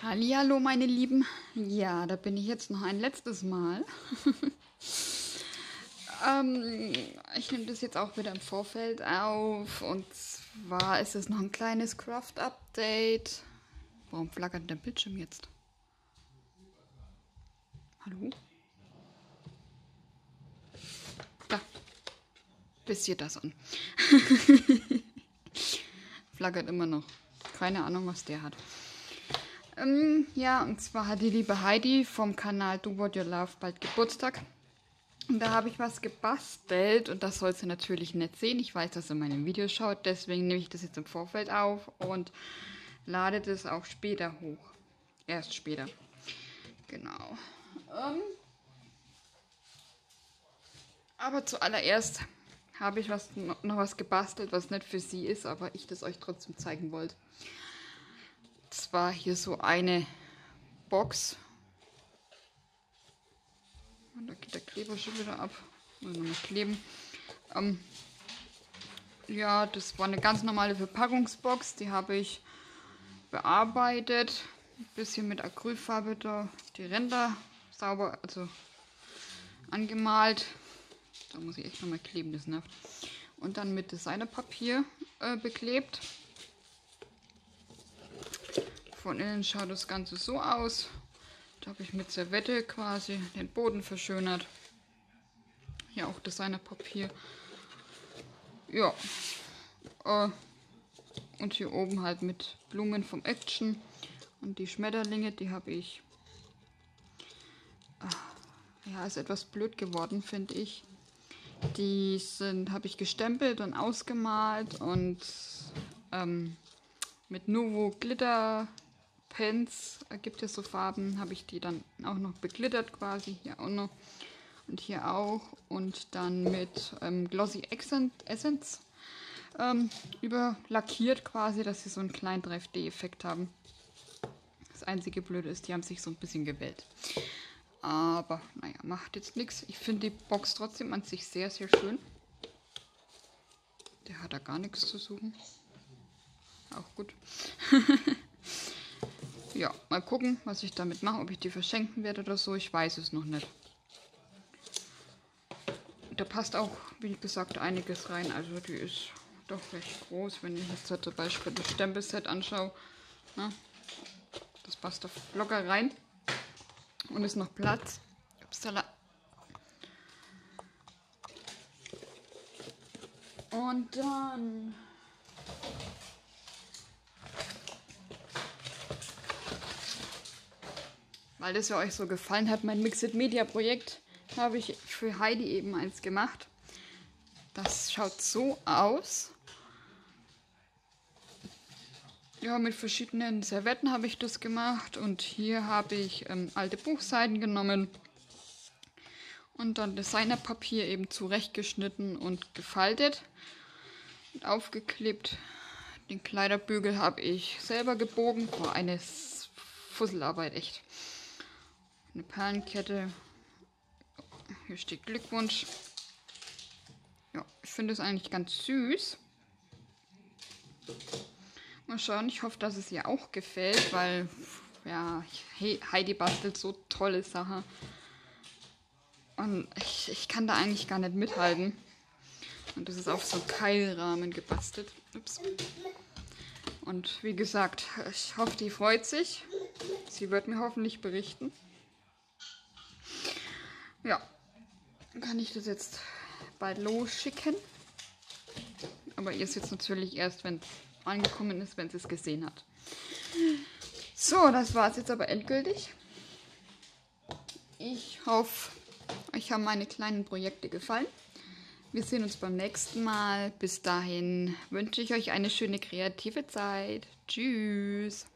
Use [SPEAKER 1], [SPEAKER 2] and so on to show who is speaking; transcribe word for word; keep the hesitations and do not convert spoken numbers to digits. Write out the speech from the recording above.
[SPEAKER 1] Hallihallo, meine Lieben. Ja, da bin ich jetzt noch ein letztes Mal. ähm, ich nehme das jetzt auch wieder im Vorfeld auf. Und zwar ist es noch ein kleines Craft-Update. Warum flackert der Bildschirm jetzt? Hallo? Da. Bisschen das an. Flackert immer noch. Keine Ahnung, was der hat. Ähm, ja, und zwar hat die liebe Heidi vom Kanal Do What You Love bald Geburtstag. Und da habe ich was gebastelt und das soll sie natürlich nicht sehen. Ich weiß, dass sie meine Videos schaut, deswegen nehme ich das jetzt im Vorfeld auf und lade das auch später hoch. Erst später. Genau. Ähm, aber zuallererst habe ich was, noch was gebastelt, was nicht für sie ist, aber ich das euch trotzdem zeigen wollte. Zwar hier so eine Box. Und da geht der Kleber schon wieder ab. Muss nochmal kleben. Ähm, ja, das war eine ganz normale Verpackungsbox. Die habe ich bearbeitet. Ein bisschen mit Acrylfarbe da die Ränder sauber, also angemalt. Da muss ich echt nochmal kleben, das nervt. Und dann mit Designerpapier äh, beklebt. Von innen schaut das Ganze so aus. Da habe ich mit Servette quasi den Boden verschönert. Hier auch Designerpapier. Ja. Äh, und hier oben halt mit Blumen vom Action. Und die Schmetterlinge, die habe ich... Äh, ja, ist etwas blöd geworden, finde ich. Die sind, habe ich gestempelt und ausgemalt und ähm, mit Nuvo Glitter Pens, gibt es so Farben, habe ich die dann auch noch beglittert quasi, hier auch noch und hier auch und dann mit ähm, Glossy Essence ähm, überlackiert quasi, dass sie so einen kleinen drei D Effekt haben. Das einzige Blöde ist, die haben sich so ein bisschen gewellt. Aber naja, macht jetzt nichts. Ich finde die Box trotzdem an sich sehr, sehr schön. Der hat da gar nichts zu suchen. Auch gut. Ja, mal gucken, was ich damit mache, ob ich die verschenken werde oder so. Ich weiß es noch nicht. Da passt auch, wie gesagt, einiges rein. Also die ist doch recht groß, wenn ich jetzt zum Beispiel das Stempelset anschaue. Na, das passt da locker rein. Und ist noch Platz. Upsala. Und dann... Weil das ja euch so gefallen hat, mein Mixed Media Projekt, habe ich für Heidi eben eins gemacht. Das schaut so aus. Ja, mit verschiedenen Servetten habe ich das gemacht. Und hier habe ich ähm, alte Buchseiten genommen. Und dann Designerpapier eben zurechtgeschnitten und gefaltet. Und aufgeklebt. Den Kleiderbügel habe ich selber gebogen. War eine Fusselarbeit, echt. Eine Perlenkette. Hier steht Glückwunsch. Ja, ich finde es eigentlich ganz süß. Mal schauen, ich hoffe, dass es ihr auch gefällt, weil ja, Heidi bastelt so tolle Sachen. Und ich, ich kann da eigentlich gar nicht mithalten. Und das ist auf so einen Keilrahmen gebastelt. Ups. Und wie gesagt, ich hoffe, die freut sich. Sie wird mir hoffentlich berichten. Ja, dann kann ich das jetzt bald losschicken. Aber ihr seht es natürlich erst, wenn es angekommen ist, wenn sie es gesehen hat. So, das war es jetzt aber endgültig. Ich hoffe, euch haben meine kleinen Projekte gefallen. Wir sehen uns beim nächsten Mal. Bis dahin wünsche ich euch eine schöne kreative Zeit. Tschüss.